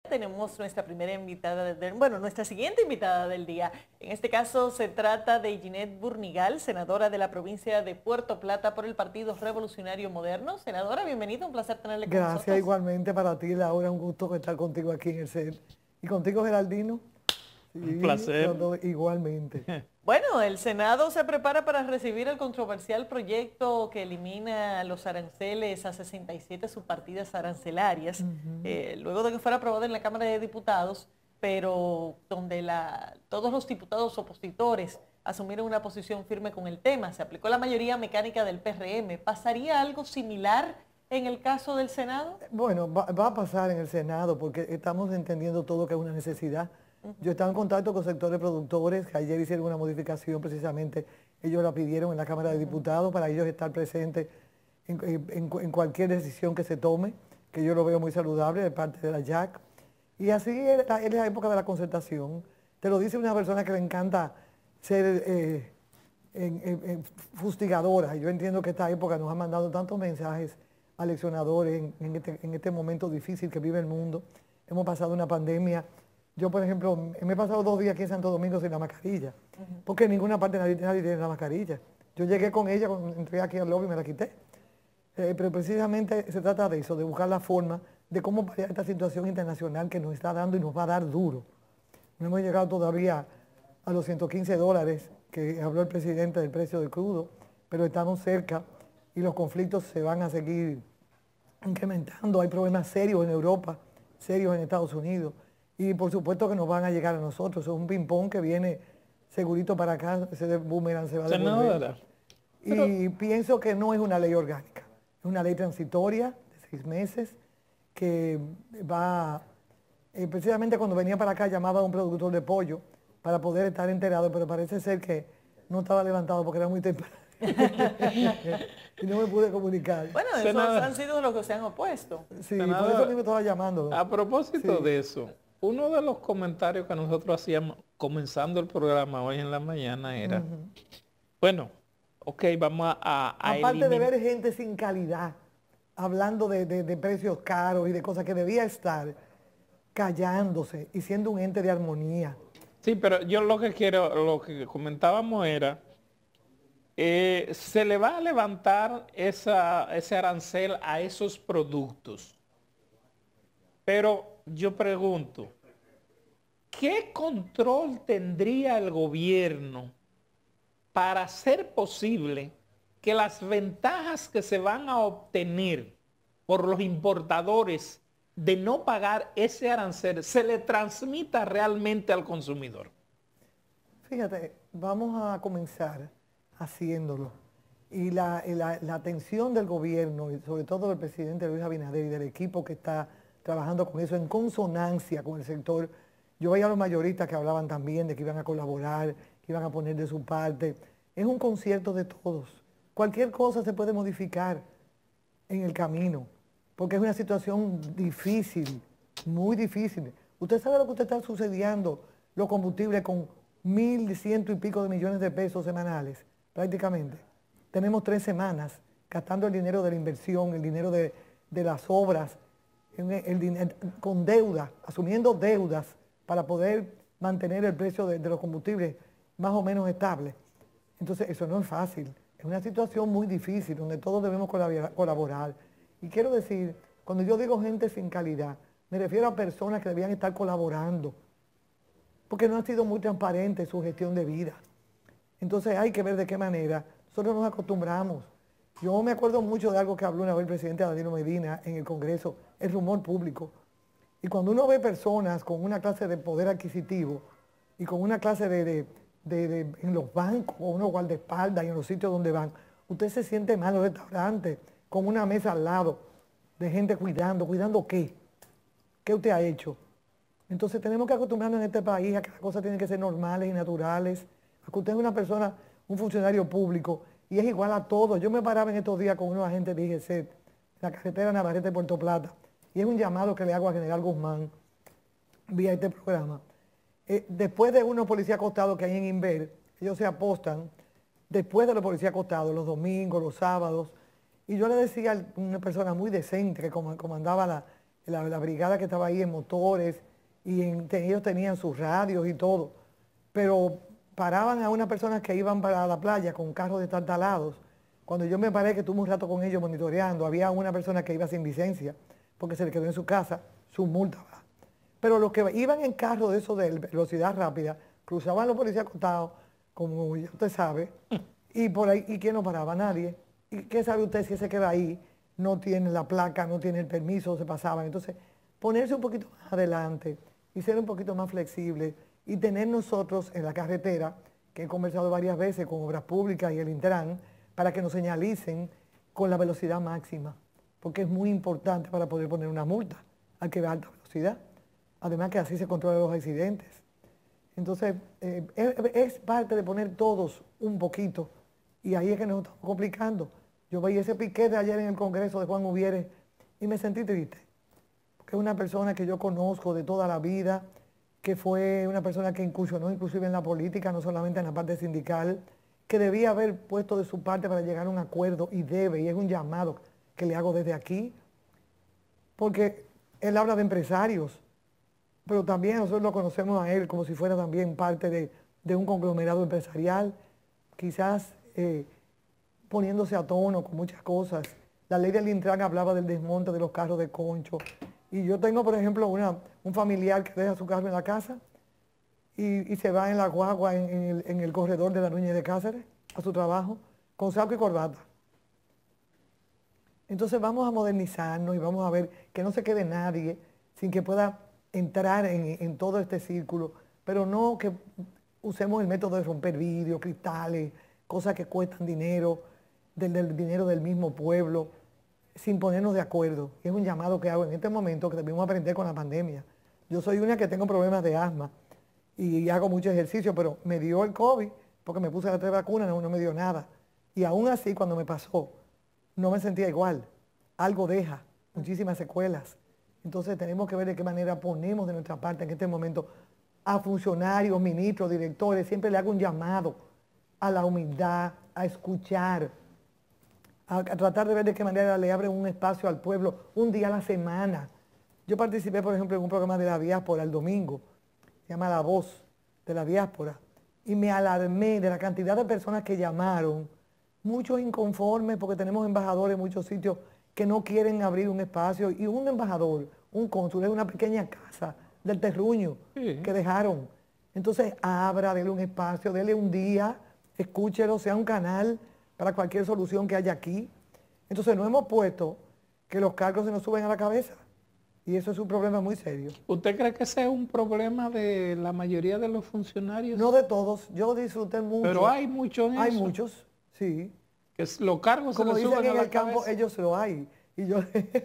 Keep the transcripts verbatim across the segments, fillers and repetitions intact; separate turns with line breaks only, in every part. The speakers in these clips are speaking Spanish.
Tenemos nuestra primera invitada, del, bueno, nuestra siguiente invitada del día. En este caso se trata de Ginette Burnigal, senadora de la provincia de Puerto Plata por el Partido Revolucionario Moderno. Senadora, bienvenida, un placer tenerle con
Gracias,
nosotros.
igualmente para ti, Laura, un gusto estar contigo aquí en el set. ¿Y contigo, Geraldino?
Sí, un placer.
Igualmente.
Bueno, el Senado se prepara para recibir el controversial proyecto que elimina los aranceles a sesenta y siete subpartidas arancelarias, uh-huh. eh, luego de que fuera aprobado en la Cámara de Diputados, pero donde la, todos los diputados opositores asumieron una posición firme con el tema. Se aplicó la mayoría mecánica del P R M. ¿Pasaría algo similar en el caso del Senado?
Bueno, va, va a pasar en el Senado porque estamos entendiendo todo que es una necesidad. Yo estaba en contacto con sectores productores que ayer hicieron una modificación precisamente, ellos la pidieron en la Cámara de Diputados para ellos estar presentes en, en, en cualquier decisión que se tome, que yo lo veo muy saludable de parte de la J A C. Y así es la, es la época de la concertación. Te lo dice una persona que le encanta ser eh, en, en, en fustigadora. Yo entiendo que esta época nos ha mandado tantos mensajes aleccionadores en, en, este, en este momento difícil que vive el mundo. Hemos pasado una pandemia. Yo, por ejemplo, me he pasado dos días aquí en Santo Domingo sin la mascarilla, uh-huh. porque en ninguna parte nadie, nadie tiene la mascarilla. Yo llegué con ella, cuando entré aquí al lobby y me la quité. Eh, pero precisamente se trata de eso, de buscar la forma de cómo paliar esta situación internacional que nos está dando y nos va a dar duro. No hemos llegado todavía a los ciento quince dólares que habló el presidente del precio del crudo, pero estamos cerca y los conflictos se van a seguir incrementando. Hay problemas serios en Europa, serios en Estados Unidos. Y por supuesto que nos van a llegar a nosotros. Es un ping-pong que viene segurito para acá, ese boomerang se va a devolver. Y Pero... pienso que no es una ley orgánica. Es una ley transitoria de seis meses que va... Eh, precisamente cuando venía para acá llamaba a un productor de pollo para poder estar enterado, pero parece ser que no estaba levantado porque era muy temprano. Y no me pude comunicar.
Bueno, esos Senador, han sido los que se han opuesto.
Sí, Senador, por eso mismo estaba llamando.
A propósito sí. de eso, uno de los comentarios que nosotros hacíamos comenzando el programa hoy en la mañana era, uh-huh. bueno, ok, vamos a... a
Aparte eliminar. de ver gente sin calidad, hablando de, de, de precios caros y de cosas que debía estar callándose y siendo un ente de armonía.
Sí, pero yo lo que quiero, lo que comentábamos era, eh, se le va a levantar esa, ese arancel a esos productos, pero... yo pregunto, ¿qué control tendría el gobierno para hacer posible que las ventajas que se van a obtener por los importadores de no pagar ese arancel se le transmita realmente al consumidor?
Fíjate, vamos a comenzar haciéndolo. Y la, la, la atención del gobierno, y sobre todo del presidente Luis Abinader y del equipo que está trabajando con eso en consonancia con el sector. Yo veía a los mayoristas que hablaban también de que iban a colaborar, que iban a poner de su parte. Es un concierto de todos. Cualquier cosa se puede modificar en el camino, porque es una situación difícil, muy difícil. Usted sabe lo que usted está sucediendo, los combustibles con mil ciento y pico de millones de pesos semanales, prácticamente. Tenemos tres semanas gastando el dinero de la inversión, el dinero de, de las obras, El, el, con deuda, asumiendo deudas para poder mantener el precio de, de los combustibles más o menos estable. Entonces eso no es fácil, es una situación muy difícil donde todos debemos colaborar. Y quiero decir, cuando yo digo gente sin calidad, me refiero a personas que debían estar colaborando, porque no ha sido muy transparente su gestión de vida. Entonces hay que ver de qué manera nosotros nos acostumbramos. Yo me acuerdo mucho de algo que habló una vez el presidente Danilo Medina en el Congreso, el rumor público. Y cuando uno ve personas con una clase de poder adquisitivo y con una clase de, de, de, de en los bancos, o unos guardaespaldas y en los sitios donde van, usted se siente mal en los restaurantes, con una mesa al lado, de gente cuidando. ¿Cuidando qué? ¿Qué usted ha hecho? Entonces tenemos que acostumbrarnos en este país a que las cosas tienen que ser normales y naturales, a que usted es una persona, un funcionario público, y es igual a todos. Yo me paraba en estos días con unos agentes de I G C, la carretera Navarrete Puerto Plata, y es un llamado que le hago a General Guzmán vía este programa. Eh, después de unos policías acostados que hay en Inver, ellos se apostan, después de los policías acostados, los domingos, los sábados, y yo le decía a una persona muy decente que comandaba la, la, la brigada que estaba ahí en motores, y en, ellos tenían sus radios y todo, pero paraban a unas personas que iban para la playa con carros destartalados. Cuando yo me paré, que estuve un rato con ellos monitoreando, había una persona que iba sin licencia, porque se le quedó en su casa, su multa va. Pero los que iban en carro de eso de velocidad rápida, cruzaban los policías acostados, como ya usted sabe, y por ahí, ¿y quién no paraba? Nadie. ¿Y qué sabe usted si ese que va ahí no tiene la placa, no tiene el permiso, se pasaban? Entonces, ponerse un poquito más adelante y ser un poquito más flexible y tener nosotros en la carretera, que he conversado varias veces con Obras Públicas y el Intran, para que nos señalicen con la velocidad máxima, porque es muy importante para poder poner una multa al que va a alta velocidad. Además que así se controlan los accidentes. Entonces, eh, es, es parte de poner todos un poquito, y ahí es que nos estamos complicando. Yo veía ese piquete ayer en el Congreso de Juan Uvieres y me sentí triste, porque es una persona que yo conozco de toda la vida, que fue una persona que incursionó inclusive en la política, no solamente en la parte sindical, que debía haber puesto de su parte para llegar a un acuerdo, y debe, y es un llamado que le hago desde aquí, porque él habla de empresarios, pero también nosotros lo conocemos a él como si fuera también parte de, de un conglomerado empresarial, quizás eh, poniéndose a tono con muchas cosas. La ley del Intran hablaba del desmonte de los carros de concho, y yo tengo, por ejemplo, una, un familiar que deja su carro en la casa y, y se va en la guagua en, en, el, en el corredor de la Núñez de Cáceres a su trabajo con saco y corbata. Entonces vamos a modernizarnos y vamos a ver que no se quede nadie sin que pueda entrar en, en todo este círculo, pero no que usemos el método de romper vidrios, cristales, cosas que cuestan dinero, del, del dinero del mismo pueblo, sin ponernos de acuerdo. Y es un llamado que hago en este momento, que debemos aprender con la pandemia. Yo soy una que tengo problemas de asma y, y hago mucho ejercicio, pero me dio el COVID porque me puse las tres vacunas, no, no me dio nada. Y aún así, cuando me pasó, no me sentía igual. Algo deja, muchísimas secuelas. Entonces tenemos que ver de qué manera ponemos de nuestra parte en este momento a funcionarios, ministros, directores. Siempre le hago un llamado a la humildad, a escuchar, a, a tratar de ver de qué manera le abren un espacio al pueblo un día a la semana. Yo participé, por ejemplo, en un programa de la diáspora el domingo, se llama La Voz de la Diáspora, y me alarmé de la cantidad de personas que llamaron, muchos inconformes porque tenemos embajadores en muchos sitios que no quieren abrir un espacio, y un embajador, un cónsul, es una pequeña casa del terruño sí. que dejaron. Entonces abra, dele un espacio, dele un día, escúchelo, sea un canal para cualquier solución que haya aquí. Entonces no hemos puesto que los cargos se nos suben a la cabeza, y eso es un problema muy serio.
¿Usted cree que ese es un problema de la mayoría de los funcionarios?
No de todos, yo disfruté mucho.
Pero hay muchos en
Hay
eso.
muchos, sí.
Que los cargos
Como
se les
dicen
suben
en
a la
el campo,
cabeza.
ellos lo hay. Y yo,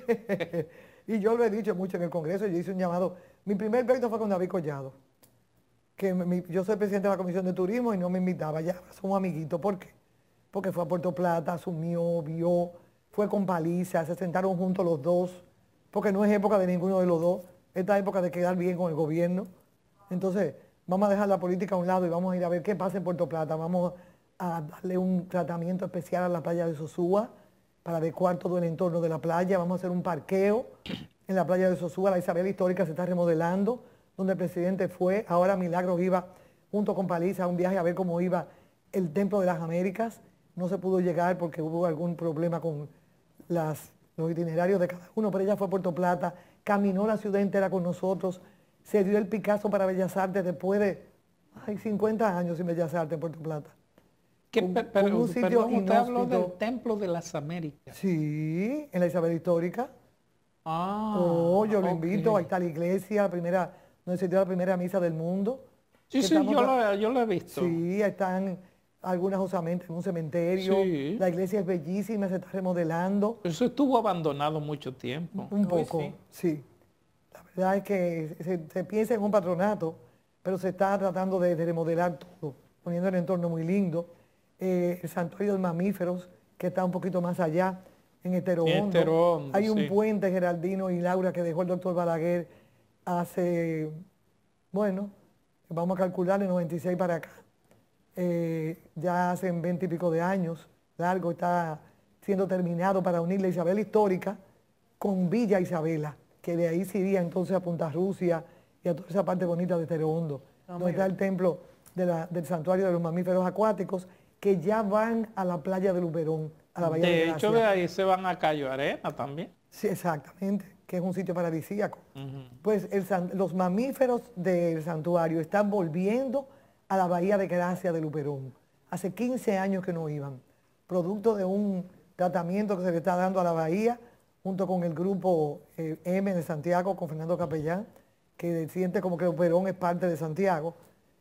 y yo lo he dicho mucho en el Congreso, yo hice un llamado. Mi primer pleito fue con David Collado, que mi, yo soy presidente de la Comisión de Turismo y no me invitaba, ya somos amiguitos. ¿Por qué? Porque fue a Puerto Plata, asumió, vio, fue con paliza, se sentaron juntos los dos, porque no es época de ninguno de los dos, esta época de quedar bien con el gobierno. Entonces, vamos a dejar la política a un lado y vamos a ir a ver qué pasa en Puerto Plata. Vamos a darle un tratamiento especial a la playa de Sosúa para adecuar todo el entorno de la playa. Vamos a hacer un parqueo en la playa de Sosúa. La Isabel Histórica se está remodelando, donde el presidente fue. Ahora Milagros iba junto con Paliza a un viaje a ver cómo iba el Templo de las Américas. No se pudo llegar porque hubo algún problema con las, los itinerarios de cada uno, pero ella fue a Puerto Plata, caminó la ciudad entera con nosotros, se dio el Picasso para Bellas Artes después de ay, cincuenta años sin Bellas Artes en Puerto Plata.
¿Qué,
Con,
pero,
con un sitio
perdón, usted habló
inhóspito.
del Templo de las Américas.
Sí, en la Isabel Histórica.
Ah,
Oh, yo lo
okay.
invito, ahí está la iglesia, la primera, donde se dio la primera misa del mundo.
Sí, sí, yo lo, yo lo he visto.
Sí, están algunas osamentas en un cementerio.
Sí.
La iglesia es bellísima, se está remodelando.
Eso estuvo abandonado mucho tiempo.
Un poco,
sí.
sí. La verdad es que se, se piensa en un patronato, pero se está tratando de, de remodelar todo, poniendo el entorno muy lindo. Eh, el santuario de mamíferos, que está un poquito más allá, en Estero Hondo.
Estero Hondo,
Hay un
sí.
puente, Geraldino y Laura, que dejó el doctor Balaguer hace, bueno, vamos a calcular de noventa y seis para acá. Eh, ya hace veinte y pico de años, largo, está siendo terminado para unir la Isabel Histórica con Villa Isabela, que de ahí se iría entonces a Punta Rusia y a toda esa parte bonita de Terohondo,
No,
donde está el templo de la, del santuario de los mamíferos acuáticos, que ya van a la playa de Luperón, a la bahía de,
De
Gracia.
hecho, de ahí se van a Cayo Arena también.
Sí, exactamente, que es un sitio paradisíaco.
Uh-huh.
Pues el, los mamíferos del santuario están volviendo a la bahía de Gracia de Luperón. Hace quince años que no iban, producto de un tratamiento que se le está dando a la bahía, junto con el grupo eh, M de Santiago, con Fernando Capellán, que siente como que Luperón es parte de Santiago,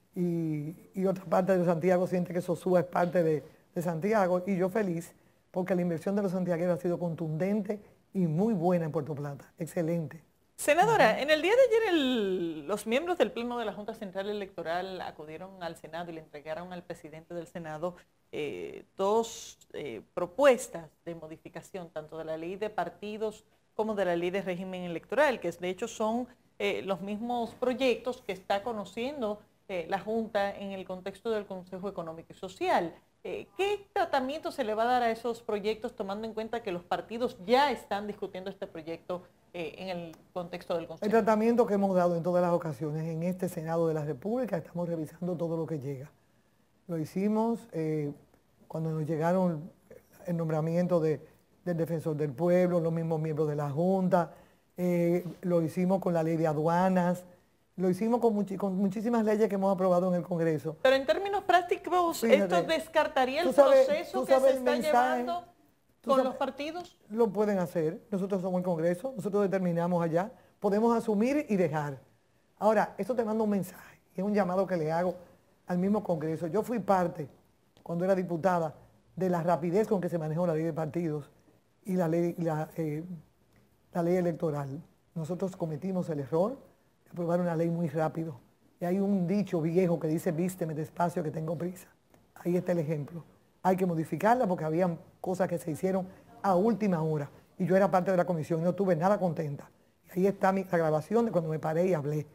y, y otra parte de Santiago siente que Sosúa es parte de, de Santiago, y yo feliz, porque la inversión de los santiagueros ha sido contundente y muy buena en Puerto Plata, excelente.
Senadora, en el día de ayer el, los miembros del Pleno de la Junta Central Electoral acudieron al Senado y le entregaron al presidente del Senado eh, dos eh, propuestas de modificación, tanto de la ley de partidos como de la ley de régimen electoral, que de hecho son eh, los mismos proyectos que está conociendo eh, la Junta en el contexto del Consejo Económico y Social. Eh, ¿Qué tratamiento se le va a dar a esos proyectos tomando en cuenta que los partidos ya están discutiendo este proyecto eh, en el contexto del Consejo?
El tratamiento que hemos dado en todas las ocasiones en este Senado de la República, estamos revisando todo lo que llega. Lo hicimos eh, cuando nos llegaron el nombramiento de, del Defensor del Pueblo, los mismos miembros de la Junta, eh, lo hicimos con la ley de aduanas, lo hicimos con, much con muchísimas leyes que hemos aprobado en el Congreso.
Pero en términos prácticos,
Fíjate,
¿esto descartaría el
sabes,
proceso que se está
mensaje,
llevando con
sabes,
los partidos?
Lo pueden hacer. Nosotros somos el Congreso, nosotros determinamos allá, podemos asumir y dejar. Ahora, esto te manda un mensaje, y es un llamado que le hago al mismo Congreso. Yo fui parte, cuando era diputada, de la rapidez con que se manejó la ley de partidos y la ley, la, eh, la ley electoral. Nosotros cometimos el error de aprobar una ley muy rápido. Y hay un dicho viejo que dice, vísteme despacio que tengo prisa. Ahí está el ejemplo. Hay que modificarla porque había cosas que se hicieron a última hora. Y yo era parte de la comisión y no estuve nada contenta. Y ahí está mi, la grabación de cuando me paré y hablé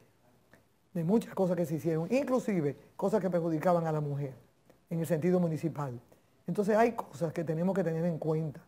de muchas cosas que se hicieron, inclusive cosas que perjudicaban a la mujer en el sentido municipal. Entonces hay cosas que tenemos que tener en cuenta.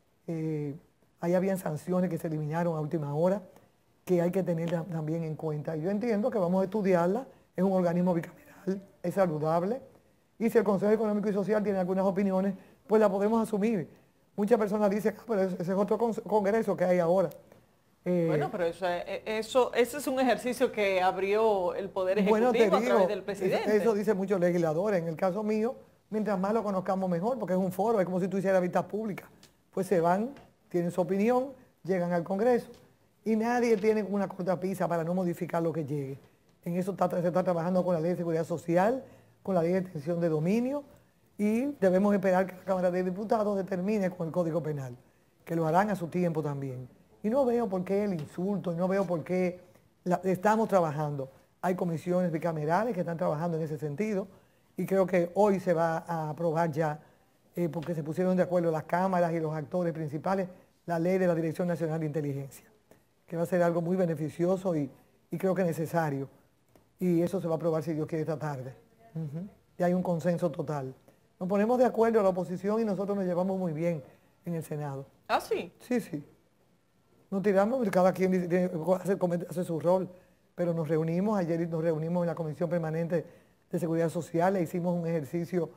Eh, ahí habían sanciones que se eliminaron a última hora, que hay que tener también en cuenta. Yo entiendo que vamos a estudiarla, es un organismo bicameral, es saludable, y si el Consejo Económico y Social tiene algunas opiniones, pues la podemos asumir. Muchas personas dicen, ah, pero ese es otro congreso que hay ahora.
Eh, bueno, pero eso, eso, ese es un ejercicio que abrió el Poder Ejecutivo bueno, digo, a través del presidente.
Eso, eso dicen muchos legisladores. En el caso mío, mientras más lo conozcamos mejor, porque es un foro, es como si tú hicieras vistas públicas. Pues se van, tienen su opinión, llegan al Congreso y nadie tiene una cortapisa para no modificar lo que llegue. En eso está, se está trabajando con la Ley de Seguridad Social, con la Ley de Extensión de Dominio y debemos esperar que la Cámara de Diputados determine con el Código Penal, que lo harán a su tiempo también. Y no veo por qué el insulto, y no veo por qué la, estamos trabajando. Hay comisiones bicamerales que están trabajando en ese sentido y creo que hoy se va a aprobar ya, eh, porque se pusieron de acuerdo las cámaras y los actores principales, la ley de la Dirección Nacional de Inteligencia, que va a ser algo muy beneficioso y, y creo que necesario. Y eso se va a aprobar si Dios quiere esta tarde. Uh-huh. Y hay un consenso total. Nos ponemos de acuerdo a la oposición y nosotros nos llevamos muy bien en el Senado.
¿Ah, sí?
Sí, sí. Nos tiramos, cada quien tiene, hace, hace su rol, pero nos reunimos, ayer nos reunimos en la Comisión Permanente de Seguridad Social, e hicimos un ejercicio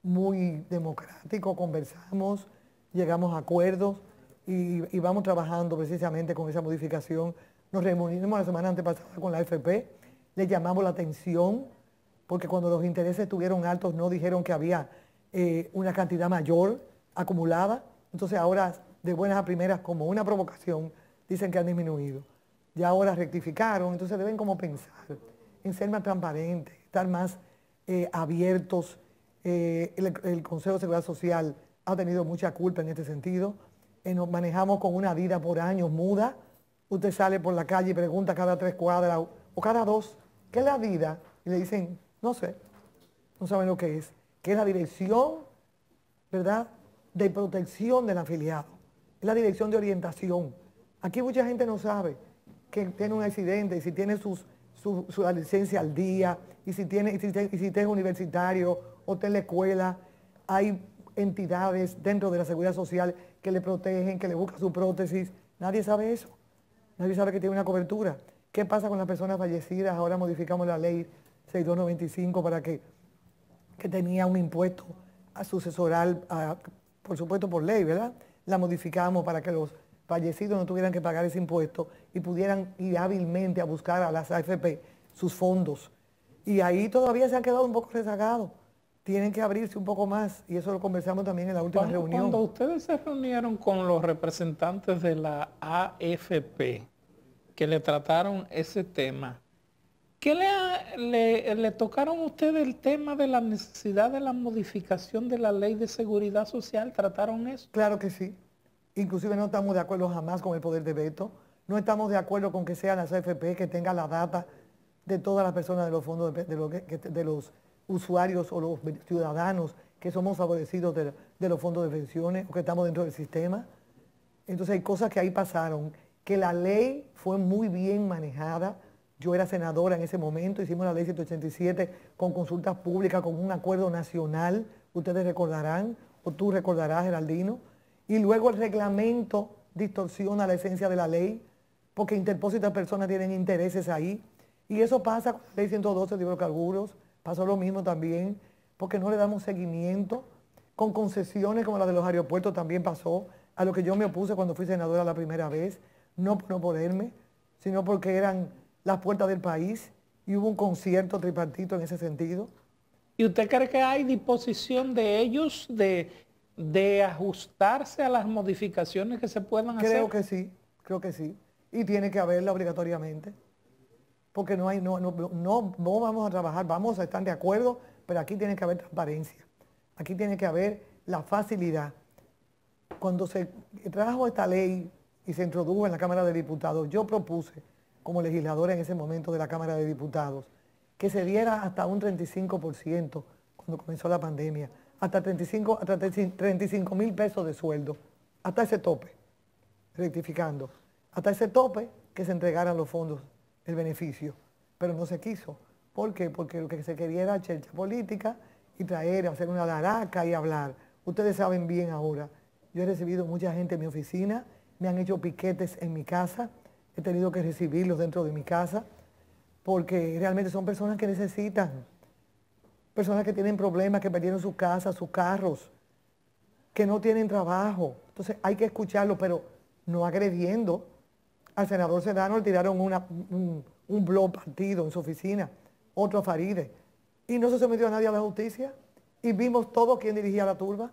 muy democrático, conversamos, llegamos a acuerdos y, y vamos trabajando precisamente con esa modificación. Nos reunimos la semana antepasada con la A F P, le llamamos la atención, porque cuando los intereses estuvieron altos no dijeron que había eh, una cantidad mayor acumulada, entonces ahora de buenas a primeras como una provocación dicen que han disminuido. Ya ahora rectificaron, entonces deben como pensar en ser más transparentes, estar más eh, abiertos. Eh, el, el Consejo de Seguridad Social ha tenido mucha culpa en este sentido. Eh, nos manejamos con una vida por años muda. Usted sale por la calle y pregunta cada tres cuadras o cada dos, ¿qué es la vida? Y le dicen, no sé, no saben lo que es. Que es la dirección, ¿verdad?, de protección del afiliado. Es la dirección de orientación. Aquí mucha gente no sabe que tiene un accidente y si tiene sus, su, su la licencia al día y si tiene y si, y si es universitario o está en la escuela. Hay entidades dentro de la seguridad social que le protegen, que le buscan su prótesis. Nadie sabe eso. Nadie sabe que tiene una cobertura. ¿Qué pasa con las personas fallecidas? Ahora modificamos la ley seis mil doscientos noventa y cinco para que, que tenía un impuesto a sucesoral, a, por supuesto por ley, ¿verdad? La modificamos para que los fallecidos no tuvieran que pagar ese impuesto y pudieran ir hábilmente a buscar a las A F P sus fondos. Y ahí todavía se han quedado un poco rezagados. Tienen que abrirse un poco más y eso lo conversamos también en la última
Cuando,
reunión.
cuando ustedes se reunieron con los representantes de la A F P, que le trataron ese tema, ¿qué le, le, le tocaron a ustedes el tema de la necesidad de la modificación de la ley de seguridad social? ¿Trataron eso?
Claro que sí. Inclusive no estamos de acuerdo jamás con el poder de veto. No estamos de acuerdo con que sean las A F P que tengan la data de todas las personas de los fondos de, de, lo que, de los usuarios o los ciudadanos que somos favorecidos de, de los fondos de pensiones o que estamos dentro del sistema. Entonces hay cosas que ahí pasaron, que la ley fue muy bien manejada. Yo era senadora en ese momento, hicimos la ley ciento ochenta y siete con consultas públicas, con un acuerdo nacional, ustedes recordarán, o tú recordarás, Geraldino, y luego el reglamento distorsiona la esencia de la ley, porque interpósitas personas tienen intereses ahí, y eso pasa con la ley ciento doce de hidrocarburos, pasó lo mismo también, porque no le damos seguimiento, con concesiones como la de los aeropuertos también pasó, a lo que yo me opuse cuando fui senadora la primera vez, no por no poderme, sino porque eran las puertas del país y hubo un concierto tripartito en ese sentido.
¿Y usted cree que hay disposición de ellos de, de ajustarse a las modificaciones que se puedan hacer?
Creo que sí, creo que sí. Y tiene que haberla obligatoriamente. Porque no, hay, no, no, no, no vamos a trabajar, vamos a estar de acuerdo, pero aquí tiene que haber transparencia. Aquí tiene que haber la facilidad. Cuando se trajo esta ley y se introdujo en la Cámara de Diputados, yo propuse, como legisladora en ese momento de la Cámara de Diputados, que se diera hasta un treinta y cinco por ciento cuando comenzó la pandemia, hasta treinta y cinco, hasta treinta y cinco mil pesos de sueldo, hasta ese tope, rectificando, hasta ese tope que se entregaran los fondos, el beneficio, pero no se quiso. ¿Por qué? Porque lo que se quería era chercha política y traer, hacer una laraca y hablar. Ustedes saben bien ahora, yo he recibido mucha gente en mi oficina, me han hecho piquetes en mi casa, he tenido que recibirlos dentro de mi casa, porque realmente son personas que necesitan, personas que tienen problemas, que perdieron su casa, sus carros, que no tienen trabajo. Entonces hay que escucharlo, pero no agrediendo. Al senador Sedano le tiraron una, un, un blog partido en su oficina, otro a Faride, y no se sometió a nadie a la justicia, y vimos todo quién dirigía la turba.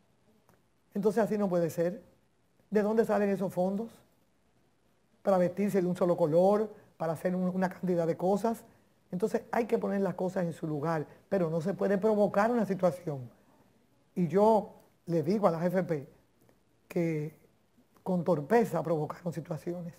Entonces así no puede ser. ¿De dónde salen esos fondos? Para vestirse de un solo color, para hacer un, una cantidad de cosas. Entonces hay que poner las cosas en su lugar, pero no se puede provocar una situación. Y yo le digo a la G F P que con torpeza provocaron situaciones.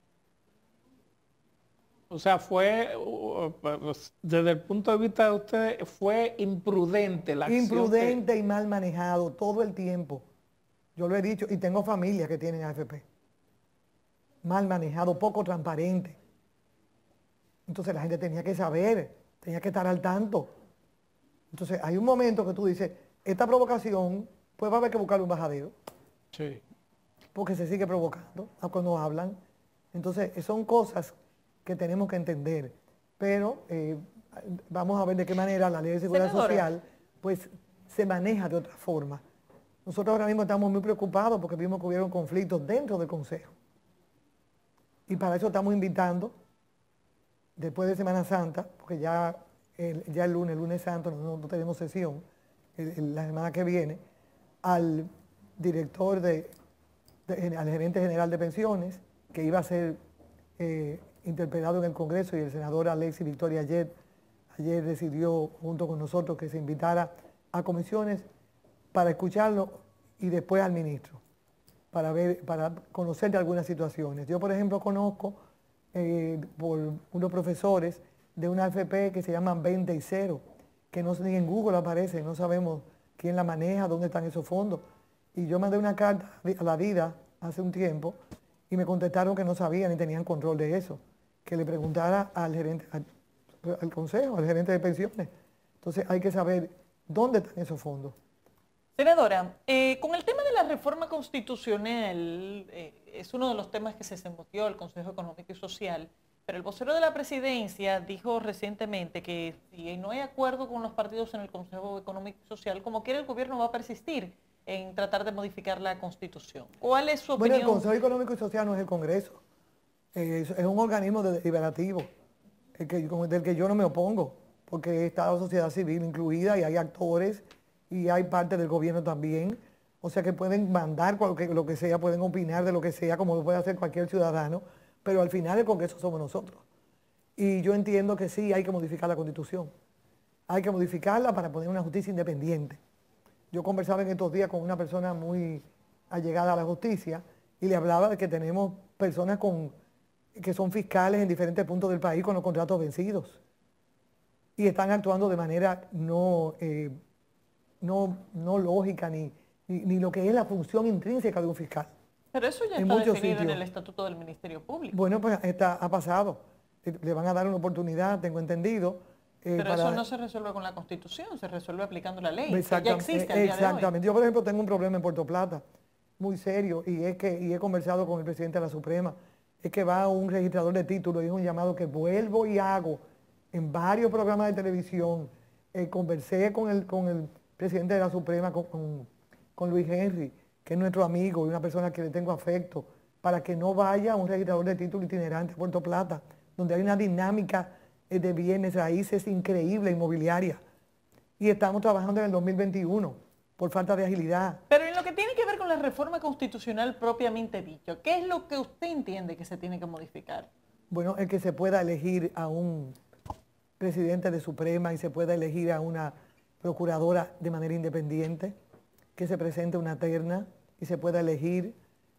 O sea, fue, desde el punto de vista de ustedes, fue imprudente la acción.
Imprudente
que...
y mal manejado todo el tiempo. Yo lo he dicho y tengo familias que tienen A F P. Mal manejado, poco transparente. Entonces la gente tenía que saber, tenía que estar al tanto. Entonces hay un momento que tú dices, esta provocación, pues va a haber que buscar un bajadero.
Sí.
Porque se sigue provocando cuando hablan. Entonces son cosas que tenemos que entender. Pero eh, vamos a ver de qué manera la ley de seguridad
Senadora.
social pues se maneja de otra forma. Nosotros ahora mismo estamos muy preocupados porque vimos que hubieron conflictos dentro del Consejo. Y para eso estamos invitando, después de Semana Santa, porque ya el, ya el lunes, el lunes santo, no, no tenemos sesión, el, el, la semana que viene, al director, de, de, al gerente general de pensiones, que iba a ser eh, interpelado en el Congreso, y el senador Alexis Victoria ayer, ayer decidió junto con nosotros que se invitara a comisiones para escucharlo y después al ministro, para ver, para conocer de algunas situaciones. Yo, por ejemplo, conozco eh, por unos profesores de una A F P que se llaman veinte y cero, que no, ni en Google aparece, no sabemos quién la maneja, dónde están esos fondos. Y yo mandé una carta a la DIDA hace un tiempo y me contestaron que no sabían ni tenían control de eso, que le preguntara al gerente, al, al consejo, al gerente de pensiones. Entonces hay que saber dónde están esos fondos.
Senadora, eh, con el tema de la reforma constitucional, eh, es uno de los temas que se sometió al Consejo Económico y Social, pero el vocero de la presidencia dijo recientemente que si no hay acuerdo con los partidos en el Consejo Económico y Social, como quiera el gobierno va a persistir en tratar de modificar la Constitución. ¿Cuál es su opinión?
Bueno, el Consejo Económico y Social no es el Congreso, eh, es, es un organismo deliberativo, el que, del que yo no me opongo, porque está la sociedad civil incluida y hay actores y hay parte del gobierno también, o sea que pueden mandar cualquier, lo que sea, pueden opinar de lo que sea, como lo puede hacer cualquier ciudadano, pero al final el Congreso somos nosotros. Y yo entiendo que sí hay que modificar la Constitución, hay que modificarla para poner una justicia independiente. Yo conversaba en estos días con una persona muy allegada a la justicia y le hablaba de que tenemos personas con, que son fiscales en diferentes puntos del país con los contratos vencidos y están actuando de manera no... Eh, No, no lógica ni, ni, ni lo que es la función intrínseca de un fiscal.
Pero eso ya está definido en el Estatuto del Ministerio Público.
Bueno, pues está, ha pasado. Le van a dar una oportunidad, tengo entendido.
Eh, Pero para... eso no se resuelve con la Constitución, se resuelve aplicando la ley, que ya existe al día
Exactamente.
de hoy.
Yo, por ejemplo, tengo un problema en Puerto Plata, muy serio, y es que y he conversado con el presidente de la Suprema, es que va un registrador de títulos y es un llamado que vuelvo y hago en varios programas de televisión. Eh, conversé con el... Con el presidente de la Suprema, con, con, con Luis Henry, que es nuestro amigo y una persona que le tengo afecto, para que no vaya un registrador de título itinerante a Puerto Plata, donde hay una dinámica de bienes raíces increíble, inmobiliaria. Y estamos trabajando en el dos mil veintiuno, por falta de agilidad.
Pero en lo que tiene que ver con la reforma constitucional propiamente dicho, ¿qué es lo que usted entiende que se tiene que modificar?
Bueno, el que se pueda elegir a un presidente de Suprema y se pueda elegir a una procuradora de manera independiente, que se presente una terna y se pueda elegir.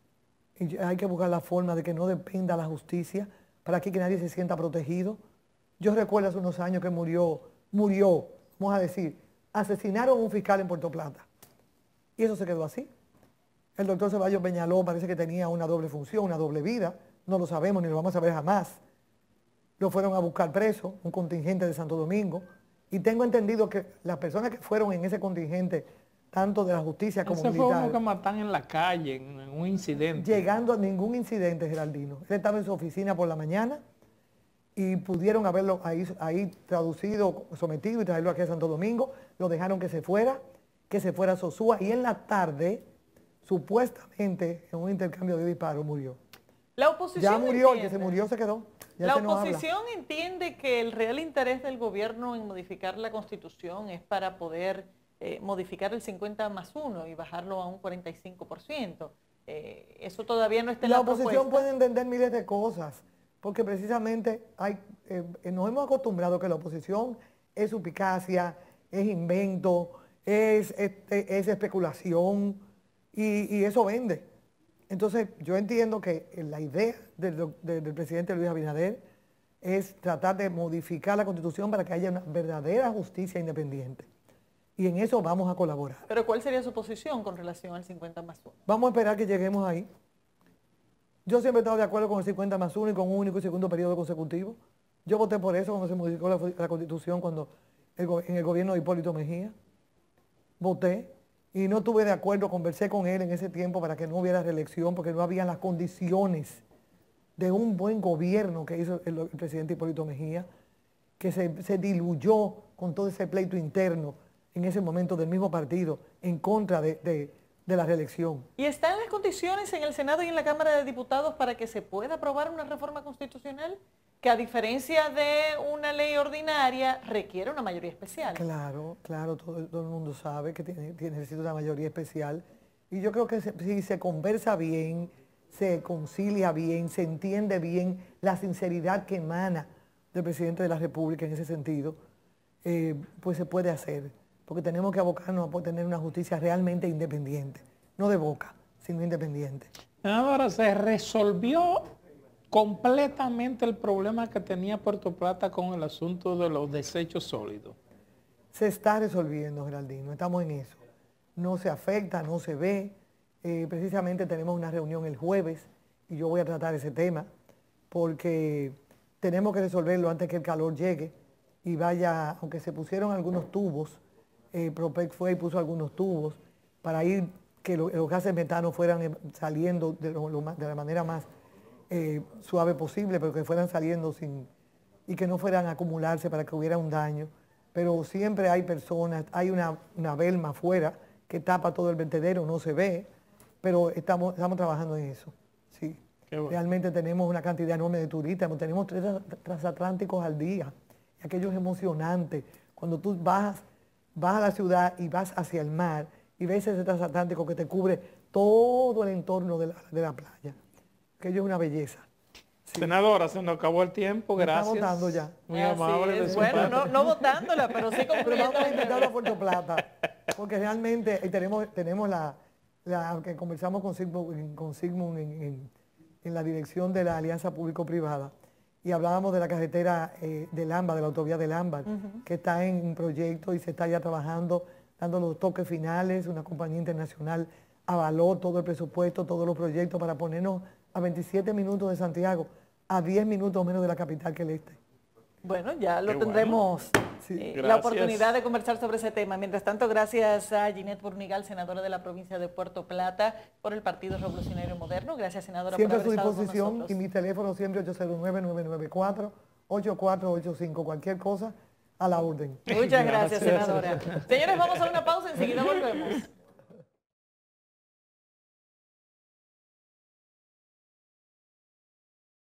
Y hay que buscar la forma de que no dependa la justicia para que nadie se sienta protegido. Yo recuerdo hace unos años que murió, murió, vamos a decir, asesinaron a un fiscal en Puerto Plata. Y eso se quedó así. El doctor Ceballos Peñaló parece que tenía una doble función, una doble vida. No lo sabemos ni lo vamos a saber jamás. Lo fueron a buscar preso, un contingente de Santo Domingo. Y tengo entendido que las personas que fueron en ese contingente, tanto de la justicia como
ese
militar...
Ese fue uno que matan en la calle, en un incidente.
Llegando a ningún incidente, Geraldino. Él estaba en su oficina por la mañana y pudieron haberlo ahí, ahí traducido, sometido y traerlo aquí a Santo Domingo. Lo dejaron que se fuera, que se fuera a Sosúa. Y en la tarde, supuestamente, en un intercambio de disparos, murió.
La oposición
ya murió,
entiende.
el que se murió se quedó. Ya
la
se nos
oposición
habla.
entiende que el real interés del gobierno en modificar la Constitución es para poder eh, modificar el cincuenta más uno y bajarlo a un cuarenta y cinco por ciento. Eh, eso todavía no está en la,
la oposición
propuesta.
puede entender miles de cosas, porque precisamente hay, eh, nos hemos acostumbrado que la oposición es suspicacia, es invento, es, es, es especulación y, y eso vende. Entonces, yo entiendo que la idea del, del, del presidente Luis Abinader es tratar de modificar la Constitución para que haya una verdadera justicia independiente. Y en eso vamos a colaborar.
¿Pero cuál sería su posición con relación al cincuenta más uno?
Vamos a esperar que lleguemos ahí. Yo siempre he estado de acuerdo con el cincuenta más uno y con un único y segundo periodo consecutivo. Yo voté por eso cuando se modificó la, la Constitución, cuando el, en el gobierno de Hipólito Mejía. Voté. Y no estuve de acuerdo, conversé con él en ese tiempo para que no hubiera reelección, porque no había las condiciones de un buen gobierno que hizo el, el presidente Hipólito Mejía, que se, se diluyó con todo ese pleito interno en ese momento del mismo partido en contra de, de, de la reelección.
¿Y están las condiciones en el Senado y en la Cámara de Diputados para que se pueda aprobar una reforma constitucional que, a diferencia de una ley ordinaria, requiere una mayoría especial?
Claro, claro, todo, todo el mundo sabe que tiene, tiene necesita una mayoría especial. Y yo creo que se, si se conversa bien, se concilia bien, se entiende bien la sinceridad que emana del presidente de la República en ese sentido, eh, pues se puede hacer. Porque tenemos que abocarnos a tener una justicia realmente independiente, no de boca, sino independiente.
Ahora se resolvió completamente el problema que tenía Puerto Plata con el asunto de los desechos sólidos.
Se está resolviendo, Geraldino, estamos en eso. No se afecta, no se ve. Eh, precisamente tenemos una reunión el jueves y yo voy a tratar ese tema porque tenemos que resolverlo antes que el calor llegue y vaya, aunque se pusieron algunos tubos, eh, Propec fue y puso algunos tubos para ir que lo, los gases metano fueran saliendo de, lo, lo más, de la manera más eh, suave posible, pero que fueran saliendo sin y que no fueran a acumularse para que hubiera un daño. Pero siempre hay personas, hay una, una belma afuera que tapa todo el vertedero, no se ve, pero estamos, estamos trabajando en eso. Sí. Bueno. Realmente tenemos una cantidad enorme de turistas, tenemos tres transatlánticos al día. Y aquello es emocionante. Cuando tú vas, vas a la ciudad y vas hacia el mar y ves ese transatlántico que te cubre todo el entorno de la, de la playa. Aquello es una belleza.
Sí. Senadora, se nos acabó el tiempo, gracias.
Está votando ya.
Muy amable.
De bueno, no, no votándola, pero sí como
pero vamos a invitar a Puerto Plata, porque realmente eh, tenemos, tenemos la, la que conversamos con Sigmund, con Sigmund en, en, en la dirección de la Alianza Público-Privada, y hablábamos de la carretera eh, del Ámbar, de la autovía del Ámbar, uh-huh. que está en un proyecto y se está ya trabajando, dando los toques finales. Una compañía internacional avaló todo el presupuesto, todos los proyectos para ponernos a veintisiete minutos de Santiago, a diez minutos menos de la capital que el este.
Bueno, ya lo Qué tendremos bueno. sí. eh, la oportunidad de conversar sobre ese tema. Mientras tanto, gracias a Ginette Burnigal, senadora de la provincia de Puerto Plata, por el Partido Revolucionario Moderno. Gracias, senadora,
siempre
por haber
a su
estado
disposición,
con nosotros.
Y mi teléfono siempre ocho cero nueve, nueve nueve cuatro, ocho cuatro ocho cinco. Cualquier cosa, a la orden.
Muchas gracias, gracias senadora. Señores, vamos a una pausa, enseguida volvemos.